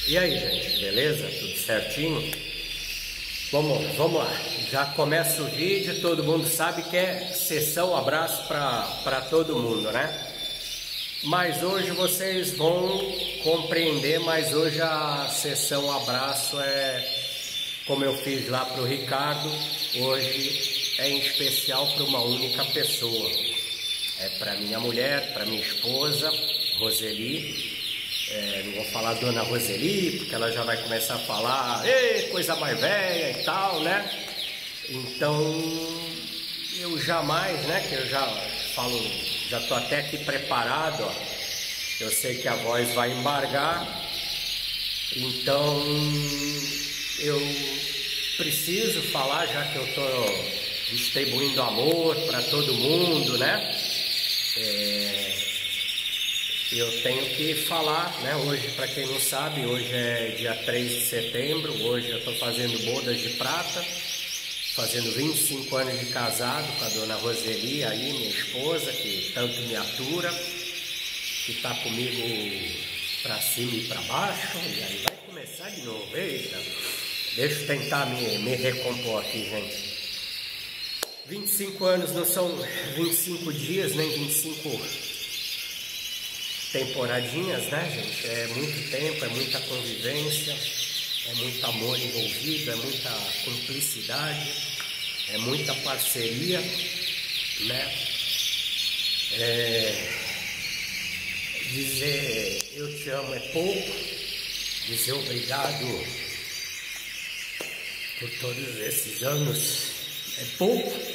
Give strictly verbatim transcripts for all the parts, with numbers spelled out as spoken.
E aí, gente, beleza? Tudo certinho? Vamos, vamos lá. Já começa o vídeo, todo mundo sabe que é sessão abraço para todo mundo, né? Mas hoje vocês vão compreender, mas hoje a sessão abraço é como eu fiz lá para o Ricardo, hoje é em especial para uma única pessoa. É para minha mulher, para minha esposa, Roseli. É, não vou falar Dona Roseli, porque ela já vai começar a falar Ei, coisa mais velha e tal, né? Então, eu jamais, né, que eu já falo, já tô até aqui preparado, ó. Eu sei que a voz vai embargar, então eu preciso falar, já que eu tô distribuindo amor para todo mundo, né? É, Eu tenho que falar, né? Hoje, para quem não sabe, hoje é dia três de setembro, hoje eu estou fazendo bodas de prata, fazendo vinte e cinco anos de casado com a Dona Roseli, aí, minha esposa, que tanto me atura, que está comigo para cima e para baixo, e aí vai começar de novo. Eita, deixa eu tentar me, me recompor aqui, gente. vinte e cinco anos não são vinte e cinco dias, nem vinte e cinco temporadinhas, né, gente? É muito tempo, é muita convivência, é muito amor envolvido, é muita cumplicidade, é muita parceria, né? É... Dizer eu te amo é pouco, dizer obrigado por todos esses anos é pouco.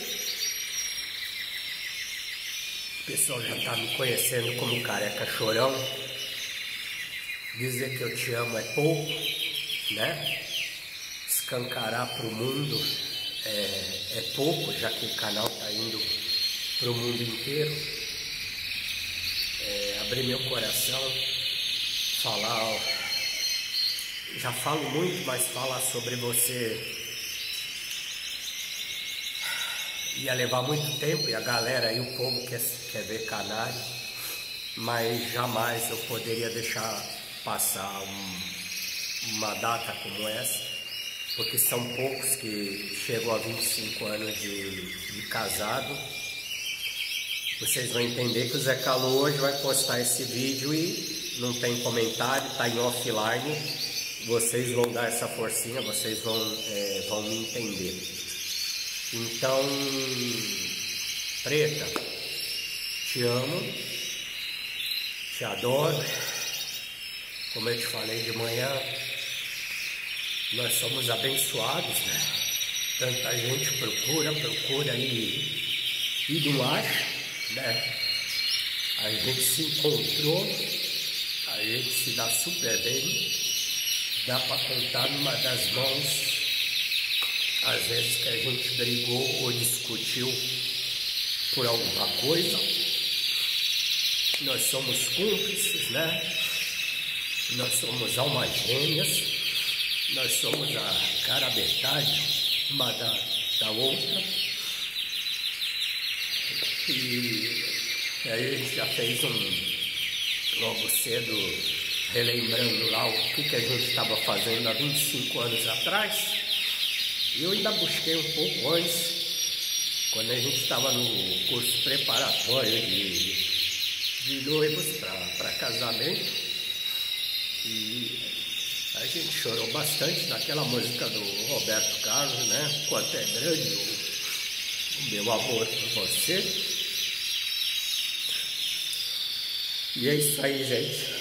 O pessoal já está me conhecendo como Careca Chorão. Dizer que eu te amo é pouco, né? Escancarar para o mundo é, é pouco, já que o canal está indo para o mundo inteiro. É, abrir meu coração, falar, ó, já falo muito, mas falar sobre você ia levar muito tempo, e a galera e o povo quer, quer ver Canário, mas jamais eu poderia deixar passar um, uma data como essa, porque são poucos que chegam a vinte e cinco anos de, de casado. Vocês vão entender que o Zé Calô hoje vai postar esse vídeo e não tem comentário, está em offline. Vocês vão dar essa forcinha, vocês vão, é, vão me entender. Então, Preta, te amo, te adoro. Como eu te falei de manhã, nós somos abençoados, né? Tanta gente procura, procura e, e não acha, né? A gente se encontrou, a gente se dá super bem, dá para contar numa das mãos às vezes que a gente brigou ou discutiu por alguma coisa. Nós somos cúmplices, né? Nós somos almas gêmeas, nós somos a cara metade uma da, da outra. E aí a gente já fez um, logo cedo, relembrando lá o que, que a gente estava fazendo há vinte e cinco anos atrás. Eu ainda busquei um pouco antes, quando a gente estava no curso preparatório de, de noivos para casamento, e a gente chorou bastante naquela música do Roberto Carlos, né? Quanto é grande o, o meu amor por você. E é isso aí, gente.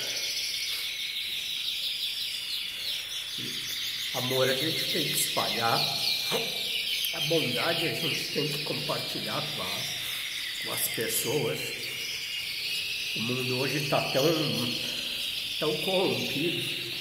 Amor a gente tem que espalhar, a bondade a gente tem que compartilhar com, a, com as pessoas. O mundo hoje está tão, tão corrompido,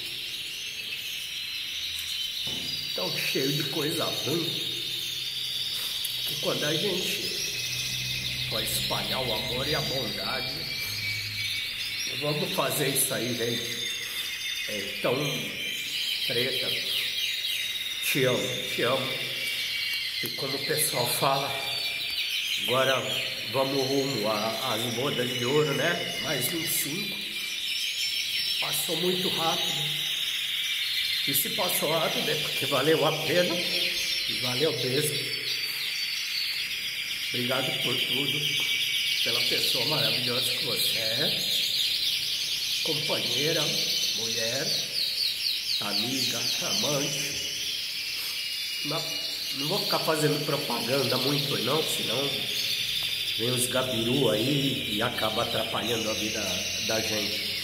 tão cheio de coisa ruim, que quando a gente for espalhar o amor e a bondade, vamos fazer isso aí, gente. É tão Preta, te amo, te amo. E como o pessoal fala, agora vamos rumo às bodas de ouro, né? Mais vinte e cinco. Passou muito rápido. E se passou rápido, né? Porque valeu a pena e valeu mesmo. Obrigado por tudo, pela pessoa maravilhosa que você é, companheira, mulher, amiga, amante. Não, não vou ficar fazendo propaganda muito não, senão vem os gabiru aí e acaba atrapalhando a vida da gente.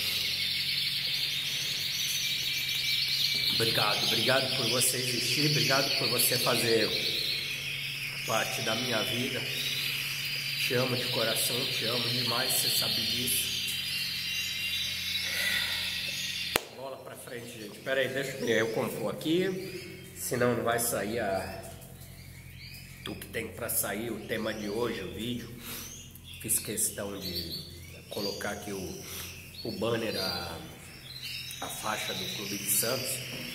Obrigado, obrigado por você existir, obrigado por você fazer parte da minha vida. Te amo de coração, te amo demais, você sabe disso. Bola pra frente, gente. Pera aí, deixa eu compor aqui, senão não vai sair a... o que tem pra sair, o tema de hoje, o vídeo. Fiz questão de colocar aqui o, o banner, a, a faixa do Clube de Santos,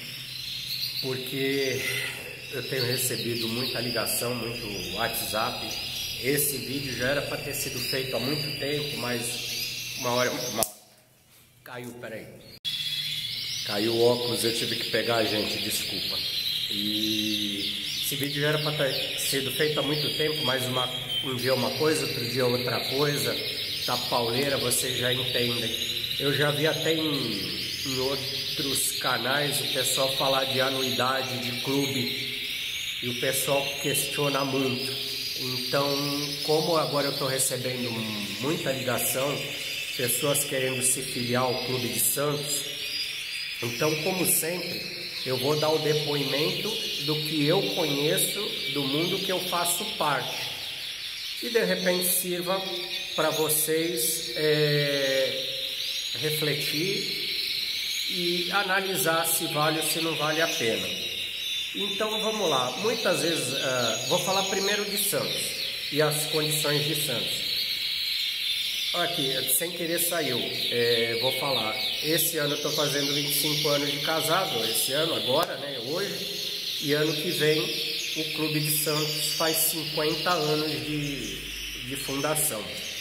porque eu tenho recebido muita ligação, muito WhatsApp. Esse vídeo já era para ter sido feito há muito tempo, mas uma hora... Uma... Caiu, peraí. Caiu o óculos, eu tive que pegar, gente, desculpa. E esse vídeo já era para ter sido feito há muito tempo, mas uma, um dia uma coisa, outro dia outra coisa. Tá pauleira, vocês já entendem. Eu já vi até em, em outros canais o pessoal falar de anuidade de clube e o pessoal questiona muito. Então, como agora eu estou recebendo muita ligação, pessoas querendo se filiar ao Clube de Santos, então, como sempre, eu vou dar o depoimento do que eu conheço, do mundo que eu faço parte, e de repente sirva para vocês é, refletir e analisar se vale ou se não vale a pena. Então vamos lá, muitas vezes, uh, vou falar primeiro de Santos e as condições de Santos. Aqui, sem querer saiu, é, vou falar, esse ano eu estou fazendo vinte e cinco anos de casado, esse ano agora, né, hoje, e ano que vem o Clube de Santos faz cinquenta anos de, de fundação.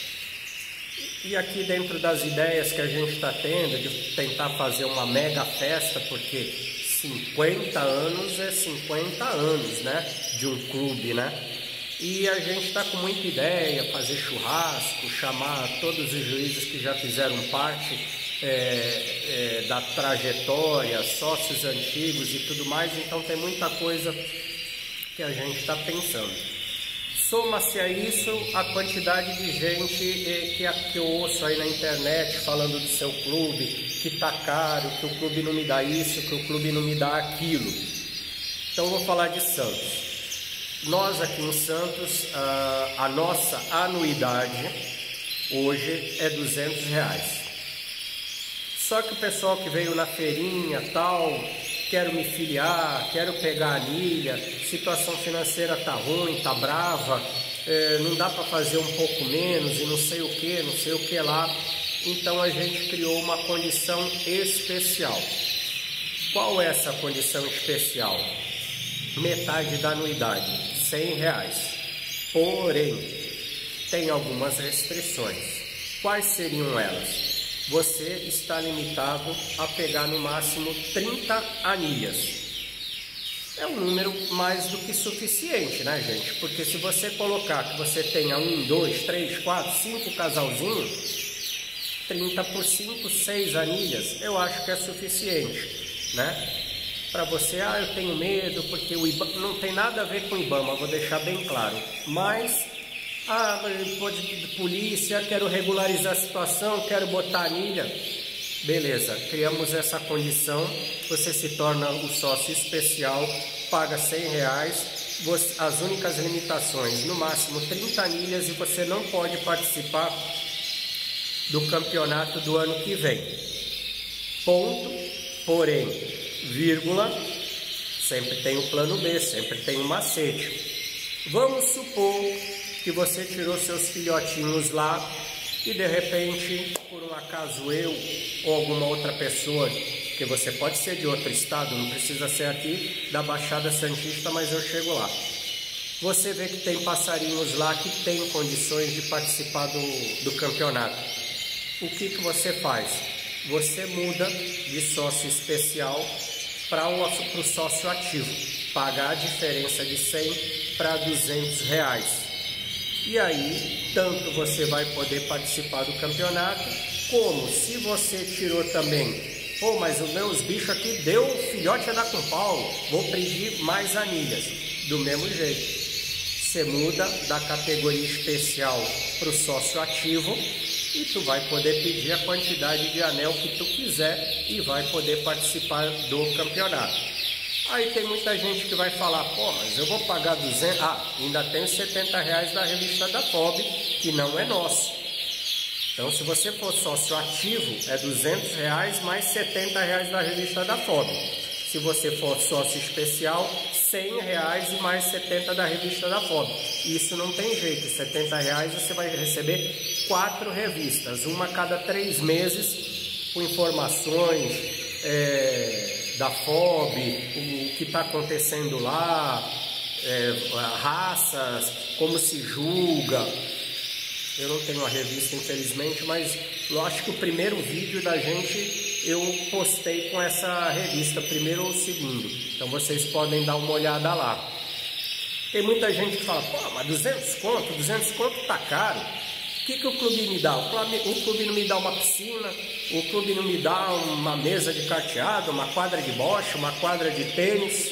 E aqui dentro das ideias que a gente está tendo, de tentar fazer uma mega festa, porque cinquenta anos é cinquenta anos, né, de um clube, né? E a gente está com muita ideia, fazer churrasco, chamar todos os juízes que já fizeram parte é, é, da trajetória, sócios antigos e tudo mais. Então tem muita coisa que a gente está pensando. Soma-se a isso a quantidade de gente que, que eu ouço aí na internet falando do seu clube, que está caro, que o clube não me dá isso, que o clube não me dá aquilo. Então eu vou falar de Santos. Nós aqui em Santos, a, a nossa anuidade hoje é duzentos reais. Só que o pessoal que veio na feirinha tal, quero me filiar, quero pegar a anilha, situação financeira tá ruim, tá brava, é, não dá para fazer um pouco menos e não sei o que, não sei o que lá. Então a gente criou uma condição especial. Qual é essa condição especial? Metade da anuidade, cem reais. Porém, tem algumas restrições. Quais seriam elas? Você está limitado a pegar no máximo trinta anilhas. É um número mais do que suficiente, né, gente? Porque se você colocar que você tenha um, dois, três, quatro, cinco casalzinhos, trinta por cinco, seis anilhas, eu acho que é suficiente, né? Para você, ah, eu tenho medo, porque o IBAMA não tem nada a ver com o IBAMA, vou deixar bem claro. Mas, ah, pode de polícia, quero regularizar a situação, quero botar anilha. Beleza, criamos essa condição, você se torna o sócio especial, paga cem reais, você, as únicas limitações, no máximo trinta anilhas, e você não pode participar do campeonato do ano que vem. Ponto, porém, vírgula, sempre tem o plano B, sempre tem um macete. Vamos supor que você tirou seus filhotinhos lá e de repente, por um acaso eu ou alguma outra pessoa, que você pode ser de outro estado, não precisa ser aqui da Baixada Santista, mas eu chego lá. Você vê que tem passarinhos lá que tem condições de participar do, do campeonato. O que que você faz? Você muda de sócio especial para o sócio ativo, pagar a diferença de cem para duzentos reais. E aí, tanto você vai poder participar do campeonato, como se você tirou também, pô, mas os meus bichos aqui deu filhote a dar com pau, vou pedir mais anilhas. Do mesmo jeito, você muda da categoria especial para o sócio ativo e tu vai poder pedir a quantidade de anel que tu quiser e vai poder participar do campeonato. Aí tem muita gente que vai falar, pô, mas eu vou pagar duzentos, ah, ainda tem os setenta reais da revista da F O B, que não é nosso. Então, se você for sócio ativo, é duzentos reais mais setenta reais da revista da F O B. Se você for sócio especial, cem reais e mais setenta da revista da F O B. Isso não tem jeito, setenta reais você vai receber quatro revistas, uma a cada três meses, com informações é, da F O B, o que está acontecendo lá, é, raças, como se julga. Eu não tenho a revista, infelizmente, mas eu acho que o primeiro vídeo da gente eu postei com essa revista, primeiro ou segundo. Então vocês podem dar uma olhada lá. Tem muita gente que fala, pô, mas duzentos conto, duzentos conto tá caro. O que, que o clube me dá? O clube, o clube não me dá uma piscina, o clube não me dá uma mesa de carteado, uma quadra de bocha, uma quadra de tênis.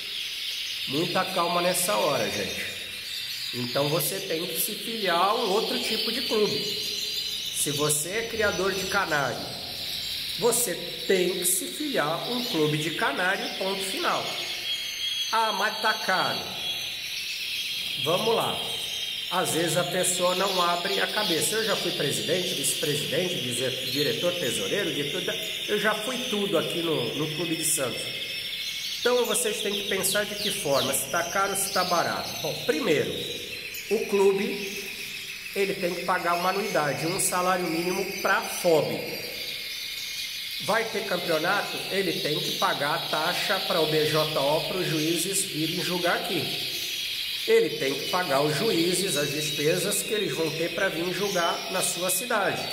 Muita calma nessa hora, gente. Então você tem que se filiar a um outro tipo de clube. Se você é criador de canário, você tem que se filiar a um clube de canário, ponto final. Ah, mas tá caro. Vamos lá. Às vezes a pessoa não abre a cabeça. Eu já fui presidente, vice-presidente, diretor, tesoureiro, de tudo. Eu já fui tudo aqui no, no Clube de Santos. Então vocês têm que pensar de que forma, se está caro ou se está barato. Bom, primeiro, o clube ele tem que pagar uma anuidade, um salário mínimo para a F O B. Vai ter campeonato, ele tem que pagar a taxa para o B J O, para os juízes virem julgar aqui. Ele tem que pagar os juízes, as despesas que eles vão ter para vir julgar na sua cidade.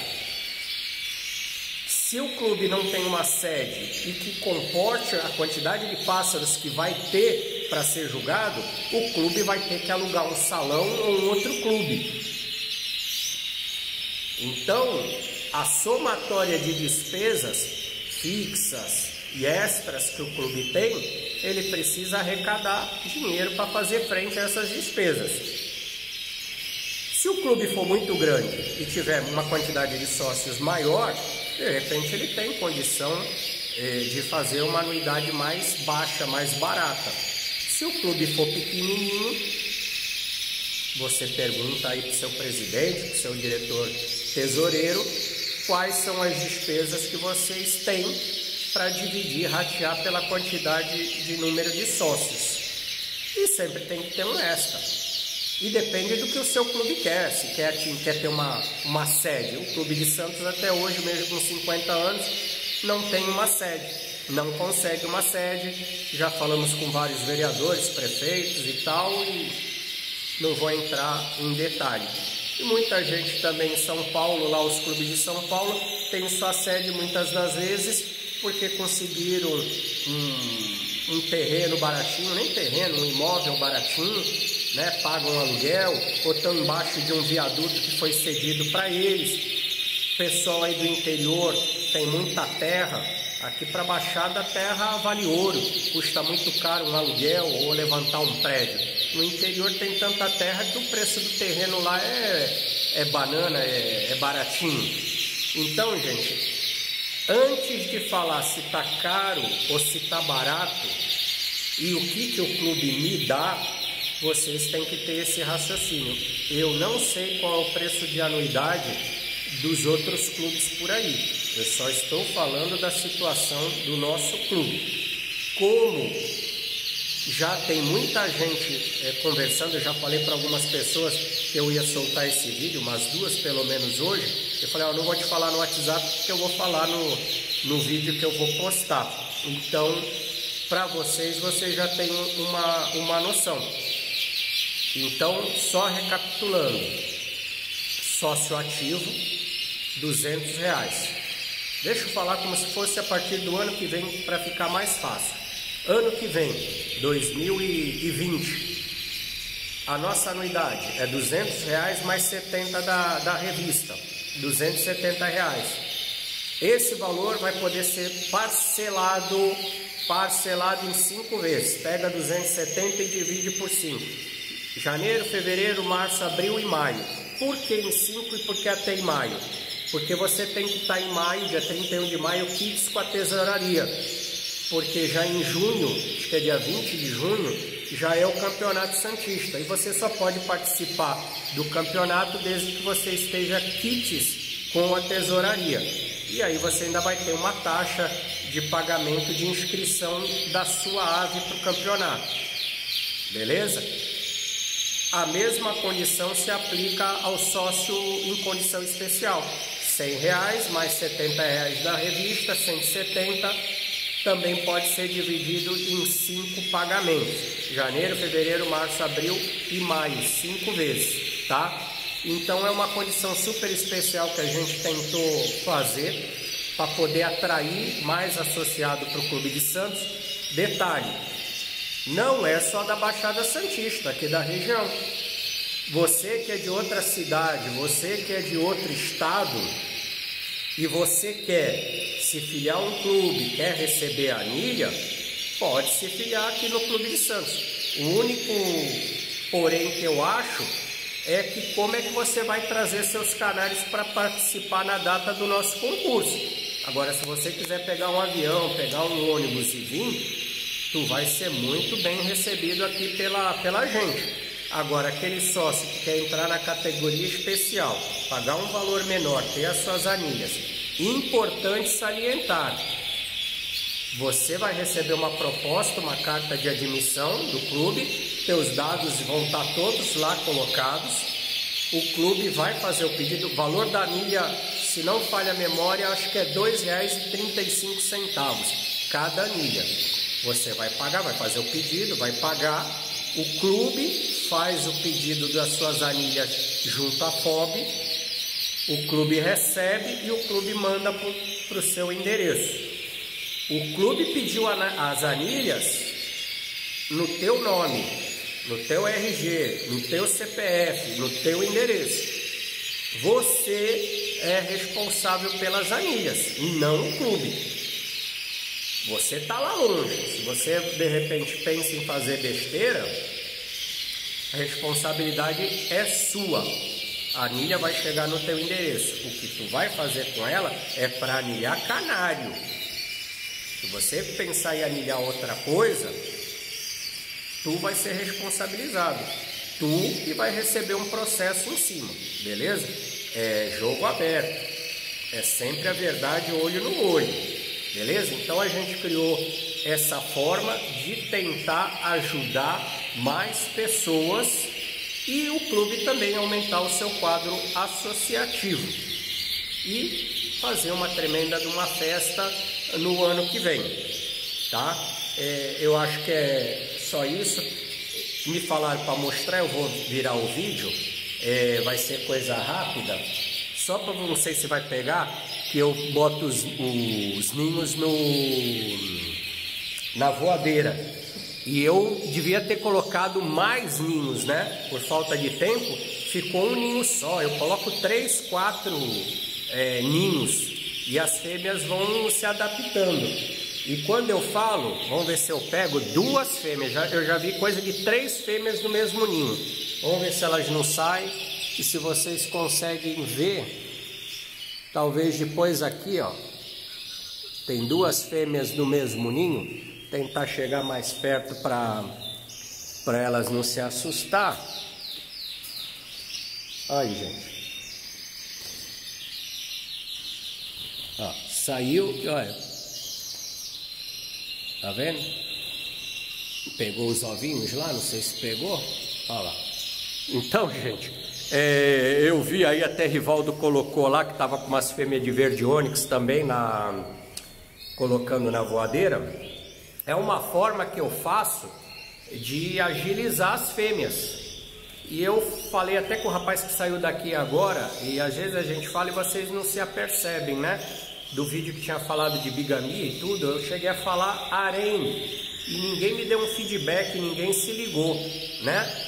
Se o clube não tem uma sede e que comporte a quantidade de pássaros que vai ter para ser julgado, o clube vai ter que alugar um salão ou um outro clube. Então, a somatória de despesas fixas e extras que o clube tem, ele precisa arrecadar dinheiro para fazer frente a essas despesas. Se o clube for muito grande e tiver uma quantidade de sócios maior, de repente ele tem condição eh, de fazer uma anuidade mais baixa, mais barata. Se o clube for pequenininho, você pergunta aí para o seu presidente, para o seu diretor tesoureiro, quais são as despesas que vocês têm para dividir, ratear pela quantidade de número de sócios. E sempre tem que ter um extra. E depende do que o seu clube quer, se quer, quer ter uma, uma sede. O Clube de Santos até hoje, mesmo com cinquenta anos, não tem uma sede, não consegue uma sede. Já falamos com vários vereadores, prefeitos e tal, e não vou entrar em detalhe. E muita gente também em São Paulo, lá os clubes de São Paulo, tem sua sede muitas das vezes, porque conseguiram um, um terreno baratinho, nem terreno, um imóvel baratinho, né, pagam um aluguel, ou estão embaixo de um viaduto que foi cedido para eles. Pessoal aí do interior tem muita terra, aqui para Baixada a terra vale ouro, custa muito caro um aluguel ou levantar um prédio. No interior tem tanta terra que o preço do terreno lá é, é banana, é, é baratinho. Então, gente, antes de falar se está caro ou se está barato e o que, que o clube me dá, vocês têm que ter esse raciocínio. Eu não sei qual é o preço de anuidade dos outros clubes por aí. Eu só estou falando da situação do nosso clube. Como já tem muita gente é, conversando, eu já falei para algumas pessoas que eu ia soltar esse vídeo, umas duas pelo menos hoje. Eu falei, ó, não vou te falar no WhatsApp porque eu vou falar no, no vídeo que eu vou postar. Então, para vocês, vocês já têm uma, uma noção. Então, só recapitulando, sócio ativo, duzentos reais. Deixa eu falar como se fosse a partir do ano que vem para ficar mais fácil. Ano que vem, dois mil e vinte, a nossa anuidade é duzentos reais mais setenta da, da revista, duzentos e setenta reais. Esse valor vai poder ser parcelado, parcelado em cinco vezes. Pega duzentos e setenta e divide por cinco. Janeiro, fevereiro, março, abril e maio. Por que em cinco e por que até em maio? Porque você tem que estar em maio, dia trinta e um de maio, kits com a tesouraria. Porque já em junho, acho que é dia vinte de junho, já é o Campeonato Santista. E você só pode participar do campeonato desde que você esteja kits com a tesouraria. E aí você ainda vai ter uma taxa de pagamento de inscrição da sua ave para o campeonato. Beleza? A mesma condição se aplica ao sócio em condição especial. cem reais mais setenta reais da revista, cento e setenta, também pode ser dividido em cinco pagamentos. Janeiro, fevereiro, março, abril e maio, cinco vezes, tá? Então é uma condição super especial que a gente tentou fazer para poder atrair mais associado para o Clube de Santos. Detalhe, não é só da Baixada Santista, aqui da região. Você que é de outra cidade, você que é de outro estado e você quer se filiar a um clube, quer receber a anilha, pode se filiar aqui no Clube de Santos. O único porém que eu acho é que como é que você vai trazer seus canários para participar na data do nosso concurso. Agora, se você quiser pegar um avião, pegar um ônibus e vir, tu vai ser muito bem recebido aqui pela, pela gente. Agora, aquele sócio que quer entrar na categoria especial, pagar um valor menor, ter as suas anilhas, importante salientar, você vai receber uma proposta, uma carta de admissão do clube, teus dados vão estar todos lá colocados, o clube vai fazer o pedido, o valor da anilha, se não falha a memória, acho que é dois reais e trinta e cinco centavos cada anilha. Você vai pagar, vai fazer o pedido, vai pagar, o clube faz o pedido das suas anilhas junto à F O B, o clube recebe e o clube manda para o seu endereço. O clube pediu as anilhas no teu nome, no teu R G, no teu C P F, no teu endereço. Você é responsável pelas anilhas e não o clube. Você está lá longe. Se você de repente pensa em fazer besteira, a responsabilidade é sua. A anilha vai chegar no teu endereço. O que tu vai fazer com ela é para anilhar canário. Se você pensar em anilhar outra coisa, tu vai ser responsabilizado. Tu que vai receber um processo em cima, beleza? É jogo aberto. É sempre a verdade olho no olho, beleza? Então a gente criou essa forma de tentar ajudar mais pessoas e o clube também aumentar o seu quadro associativo e fazer uma tremenda de uma festa no ano que vem, tá? É, eu acho que é só isso. Me falaram para mostrar, eu vou virar o vídeo, é, vai ser coisa rápida, só para não sei se vai pegar, que eu boto os, os ninhos no, na voadeira. E eu devia ter colocado mais ninhos, né? Por falta de tempo, ficou um ninho só. Eu coloco três, quatro é, ninhos e as fêmeas vão se adaptando. E quando eu falo, vamos ver se eu pego duas fêmeas. Já, eu já vi coisa de três fêmeas no mesmo ninho. Vamos ver se elas não saem. E se vocês conseguem ver, talvez depois aqui, ó, tem duas fêmeas no mesmo ninho. Tentar chegar mais perto para para elas não se assustar. Aí, gente. Ó, saiu, olha. Tá vendo? Pegou os ovinhos lá, não sei se pegou. Olha lá. Então, gente, é, eu vi aí até Rivaldo colocou lá que tava com umas fêmeas de verde ônix também na colocando na voadeira. É uma forma que eu faço de agilizar as fêmeas. E eu falei até com o rapaz que saiu daqui agora, e às vezes a gente fala e vocês não se apercebem, né? Do vídeo que tinha falado de bigamia e tudo, eu cheguei a falar harém. e ninguém me deu um feedback, ninguém se ligou, né?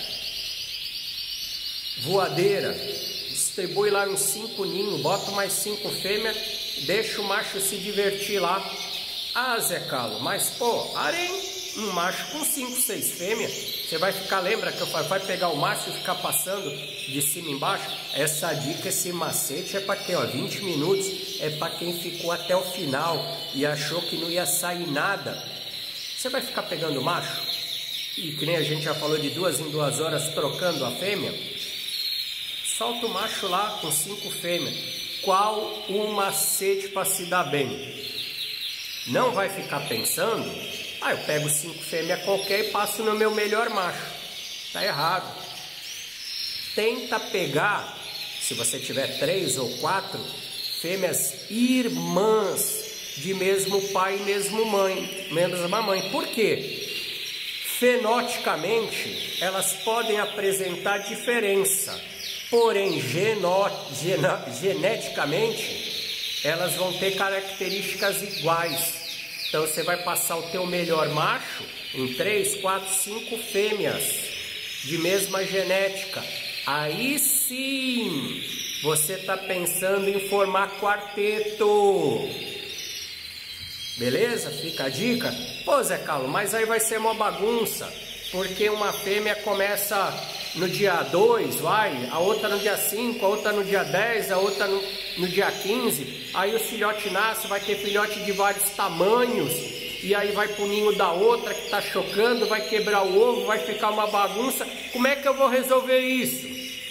Voadeira, distribui lá uns cinco ninhos, bota mais cinco fêmeas, deixa o macho se divertir lá. Ah, Zé Carlos, mas pô, harém um macho com cinco, seis fêmeas, você vai ficar, lembra que eu falei, vai pegar o macho e ficar passando de cima embaixo? Essa dica, esse macete é para quem, ó, vinte minutos, é para quem ficou até o final e achou que não ia sair nada. Você vai ficar pegando macho, e que nem a gente já falou, de duas em duas horas trocando a fêmea. Solta o macho lá com cinco fêmeas. Qual o macete para se dar bem? Não vai ficar pensando, ah, eu pego cinco fêmeas qualquer e passo no meu melhor macho. Tá errado. Tenta pegar, se você tiver três ou quatro, fêmeas irmãs de mesmo pai e mesmo mãe, mesma mãe. Por quê? Fenoticamente, elas podem apresentar diferença. Porém, geno, geno, geneticamente, elas vão ter características iguais. Então, você vai passar o teu melhor macho em três, quatro, cinco fêmeas de mesma genética. Aí sim, você está pensando em formar quarteto. Beleza? Fica a dica? Pô, Zé Carlos, mas aí vai ser uma bagunça. Porque uma fêmea começa no dia dois, vai, a outra no dia cinco, a outra no dia dez, a outra no, no dia quinze. Aí o filhote nasce, vai ter filhote de vários tamanhos. E aí vai pro ninho da outra que tá chocando, vai quebrar o ovo, vai ficar uma bagunça. Como é que eu vou resolver isso?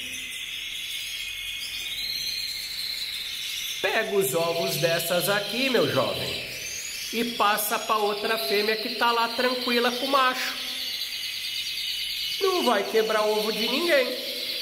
Pega os ovos dessas aqui, meu jovem, e passa para outra fêmea que tá lá tranquila com o macho. Não vai quebrar ovo de ninguém.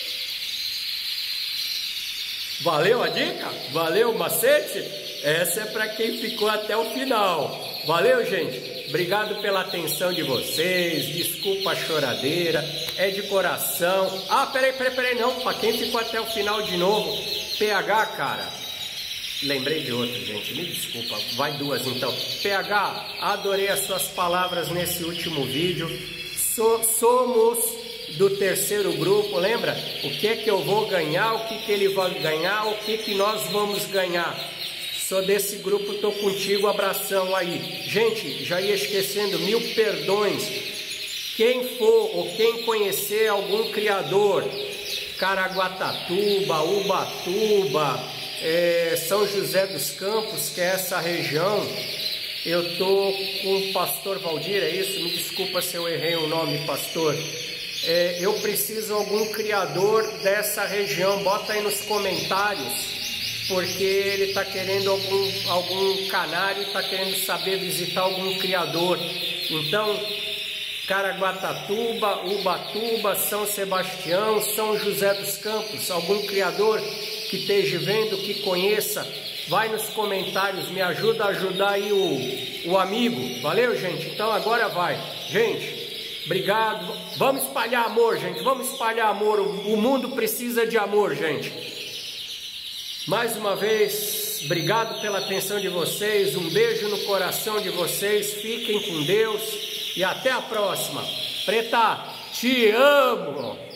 Valeu a dica? Valeu o macete? Essa é para quem ficou até o final. Valeu, gente? Obrigado pela atenção de vocês. Desculpa a choradeira. É de coração. Ah, peraí, peraí, peraí, não. Para quem ficou até o final de novo, P H, cara. Lembrei de outro, gente. Me desculpa. Vai duas, então. P H, adorei as suas palavras nesse último vídeo. So, somos do terceiro grupo, lembra? O que é que eu vou ganhar, o que que ele vai ganhar, o que que nós vamos ganhar. Sou desse grupo, tô contigo, abração aí. Gente, já ia esquecendo, mil perdões. Quem for ou quem conhecer algum criador, Caraguatatuba, Ubatuba, é, São José dos Campos, que é essa região, eu tô com o pastor Valdir, é isso? Me desculpa se eu errei o nome, pastor. É, eu preciso de algum criador dessa região, bota aí nos comentários, porque ele está querendo algum, algum canário, está querendo saber visitar algum criador. Então, Caraguatatuba, Ubatuba, São Sebastião, São José dos Campos, algum criador que esteja vendo, que conheça, vai nos comentários, me ajuda a ajudar aí o, o amigo. Valeu, gente? Então agora vai. Gente, obrigado. Vamos espalhar amor, gente. Vamos espalhar amor. O, o mundo precisa de amor, gente. Mais uma vez, obrigado pela atenção de vocês. Um beijo no coração de vocês. Fiquem com Deus e até a próxima. Preta, te amo!